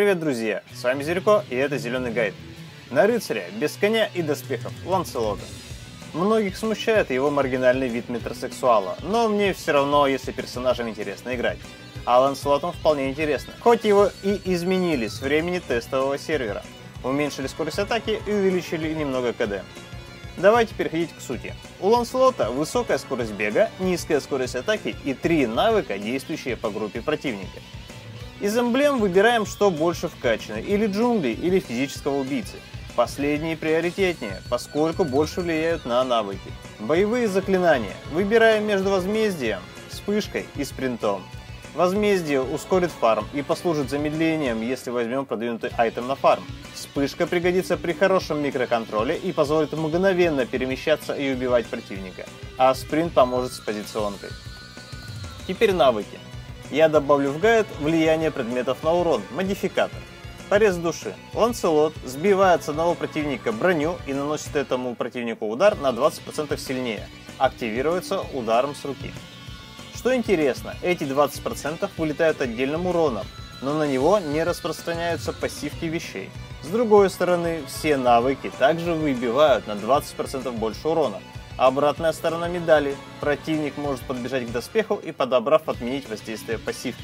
Привет, друзья! С вами Зерко, и это Зеленый гайд. На рыцаря без коня и доспехов Ланселота. Многих смущает его маргинальный вид метросексуала, но мне все равно, если персонажам интересно играть. А Ланселотом вполне интересно, хоть его и изменили с времени тестового сервера. Уменьшили скорость атаки и увеличили немного КД. Давайте переходить к сути. У Ланселота высокая скорость бега, низкая скорость атаки и 3 навыка, действующие по группе противника. Из эмблем выбираем, что больше вкачано, или джунгли, или физического убийцы. Последние приоритетнее, поскольку больше влияют на навыки. Боевые заклинания. Выбираем между возмездием, вспышкой и спринтом. Возмездие ускорит фарм и послужит замедлением, если возьмем продвинутый айтем на фарм. Вспышка пригодится при хорошем микроконтроле и позволит мгновенно перемещаться и убивать противника. А спринт поможет с позиционкой. Теперь навыки. Я добавлю в гайд влияние предметов на урон, модификатор. Порез души. Ланселот сбивает с одного противника броню и наносит этому противнику удар на 20% сильнее. Активируется ударом с руки. Что интересно, эти 20% вылетают отдельным уроном, но на него не распространяются пассивки вещей. С другой стороны, все навыки также выбивают на 20% больше урона. А обратная сторона медали. Противник может подбежать к доспеху и, подобрав, отменить воздействие пассивки.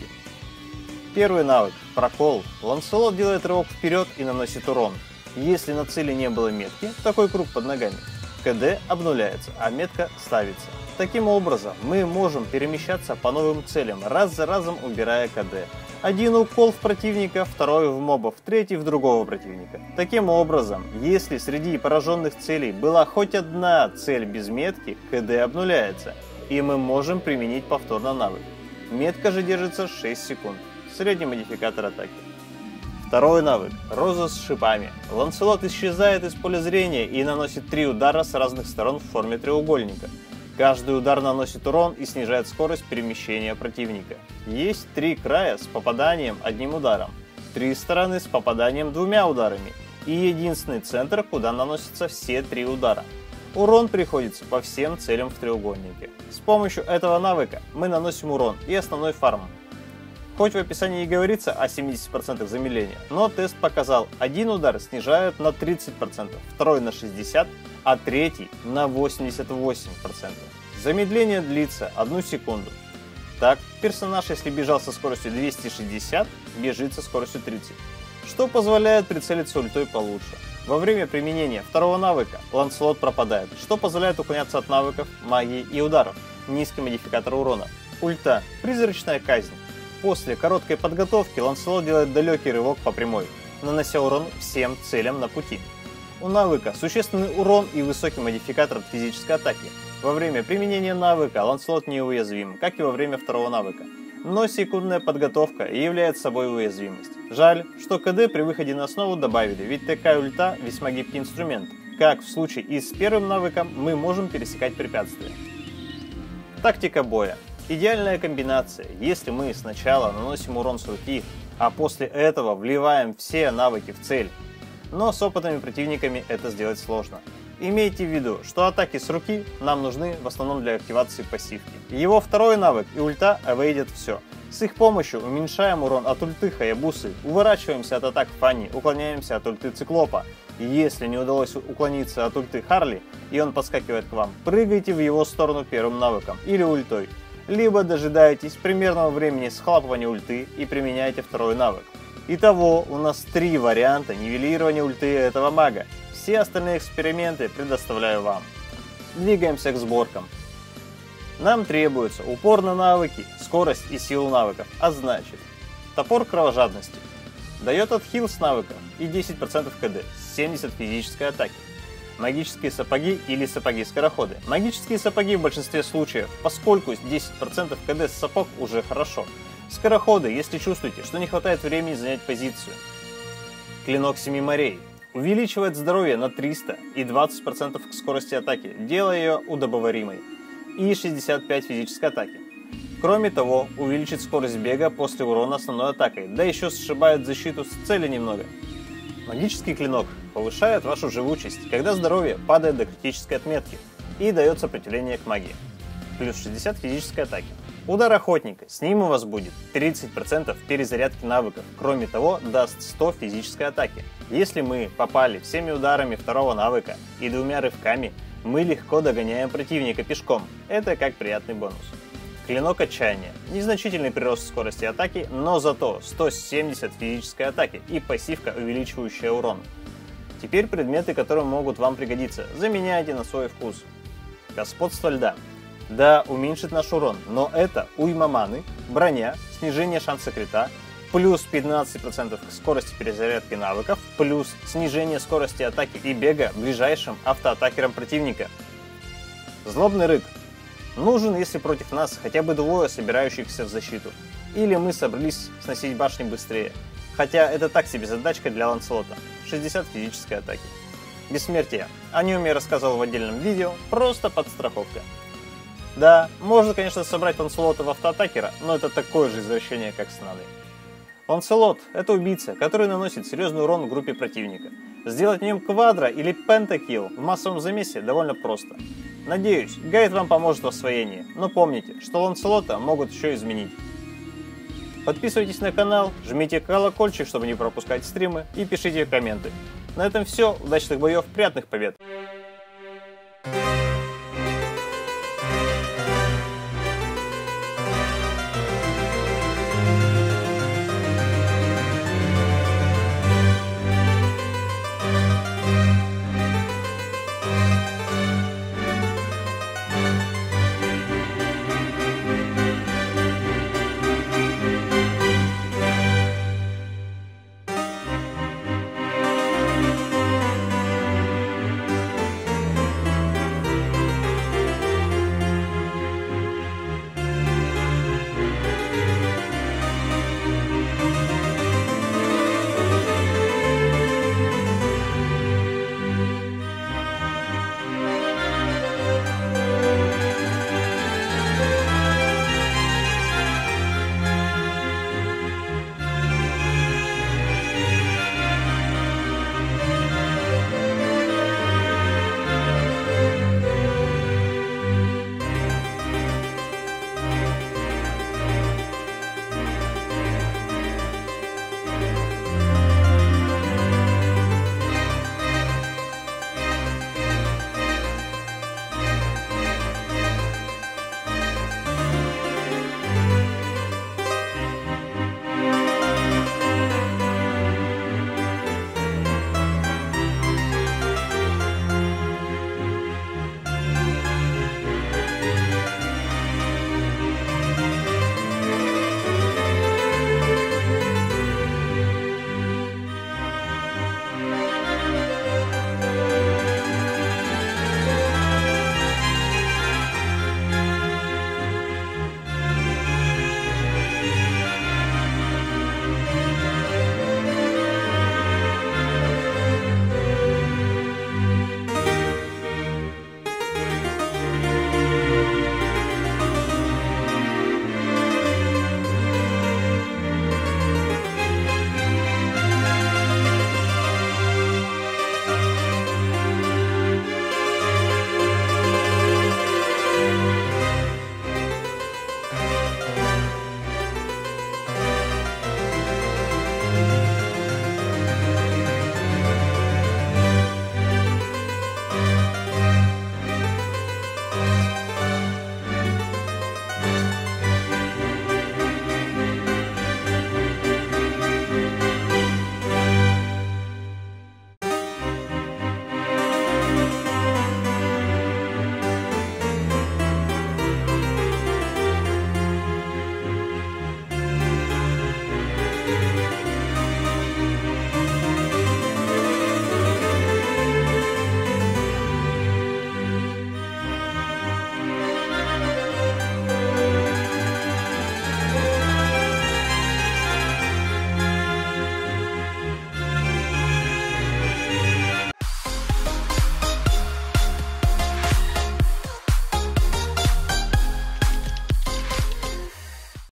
Первый навык – прокол. Ланселот делает рывок вперед и наносит урон. Если на цели не было метки, такой круг под ногами, КД обнуляется, а метка ставится. Таким образом, мы можем перемещаться по новым целям, раз за разом убирая КД. Один укол в противника, второй в мобов, третий в другого противника. Таким образом, если среди пораженных целей была хоть одна цель без метки, КД обнуляется, и мы можем применить повторно навык. Метка же держится 6 секунд. Средний модификатор атаки. Второй навык – роза с шипами. Ланселот исчезает из поля зрения и наносит 3 удара с разных сторон в форме треугольника. Каждый удар наносит урон и снижает скорость перемещения противника. Есть 3 края с попаданием одним ударом, 3 стороны с попаданием 2 ударами и единственный центр, куда наносятся все 3 удара. Урон приходится по всем целям в треугольнике. С помощью этого навыка мы наносим урон и основной фарм. Хоть в описании и говорится о 70% замедления, но тест показал, один удар снижают на 30%, второй на 60%, а третий на 88%. Замедление длится 1 секунду. Так, персонаж, если бежал со скоростью 260, бежит со скоростью 30, что позволяет прицелиться ультой получше. Во время применения второго навыка Ланселот пропадает, что позволяет уклоняться от навыков, магии и ударов. Низкий модификатор урона. Ульта – призрачная казнь. После короткой подготовки Ланселот делает далекий рывок по прямой, нанося урон всем целям на пути. У навыка существенный урон и высокий модификатор от физической атаки. Во время применения навыка Ланселот неуязвим, как и во время второго навыка. Но секундная подготовка является собой уязвимость. Жаль, что КД при выходе на основу добавили, ведь такая ульта весьма гибкий инструмент. Как в случае и с первым навыком мы можем пересекать препятствия. Тактика боя. Идеальная комбинация, если мы сначала наносим урон с руки, а после этого вливаем все навыки в цель. Но с опытными противниками это сделать сложно. Имейте в виду, что атаки с руки нам нужны в основном для активации пассивки. Его второй навык и ульта эвейдят все. С их помощью уменьшаем урон от ульты Хаябусы, уворачиваемся от атак Фанни, уклоняемся от ульты Циклопа. И если не удалось уклониться от ульты Харли, и он подскакивает к вам, прыгайте в его сторону первым навыком или ультой. Либо дожидаетесь примерного времени схлапывания ульты и применяете второй навык. Итого у нас 3 варианта нивелирования ульты этого мага. Все остальные эксперименты предоставляю вам. Двигаемся к сборкам. Нам требуется упор на навыки, скорость и силу навыков, а значит, топор кровожадности дает отхил с навыком и 10% КД, 70 физической атаки. Магические сапоги или сапоги-скороходы. Магические сапоги в большинстве случаев, поскольку 10% КД с сапог уже хорошо. Скороходы, если чувствуете, что не хватает времени занять позицию. Клинок Семи морей. Увеличивает здоровье на 300 и 20% к скорости атаки, делая ее удобоваримой. И 65 физической атаки. Кроме того, увеличит скорость бега после урона основной атакой, да еще сшибает защиту с цели немного. Магический клинок повышает вашу живучесть, когда здоровье падает до критической отметки и дает сопротивление к магии. Плюс 60 физической атаки. Удар охотника. С ним у вас будет 30% перезарядки навыков. Кроме того, даст 100 физической атаки. Если мы попали всеми ударами второго навыка и 2 рывками, мы легко догоняем противника пешком. Это как приятный бонус. Клинок отчаяния. Незначительный прирост скорости атаки, но зато 170 физической атаки и пассивка, увеличивающая урон. Теперь предметы, которые могут вам пригодиться, заменяйте на свой вкус. Господство льда. Да, уменьшит наш урон, но это уйма маны, броня, снижение шанса крита, плюс 15% к скорости перезарядки навыков, плюс снижение скорости атаки и бега ближайшим автоатакерам противника. Злобный рык. Нужен, если против нас хотя бы 2 собирающихся в защиту. Или мы собрались сносить башни быстрее. Хотя это так себе задачка для Ланселота. 60 физической атаки. Бессмертие. О нем я рассказывал в отдельном видео, просто подстраховка. Да, можно, конечно, собрать Ланселота в автоатакера, но это такое же извращение, как с Надой. Ланселот – это убийца, который наносит серьезный урон группе противника. Сделать в нем квадро или пентакилл в массовом замесе довольно просто. Надеюсь, гайд вам поможет в освоении, но помните, что Ланселота могут еще изменить. Подписывайтесь на канал, жмите колокольчик, чтобы не пропускать стримы, и пишите комменты. На этом все, удачных боев, приятных побед!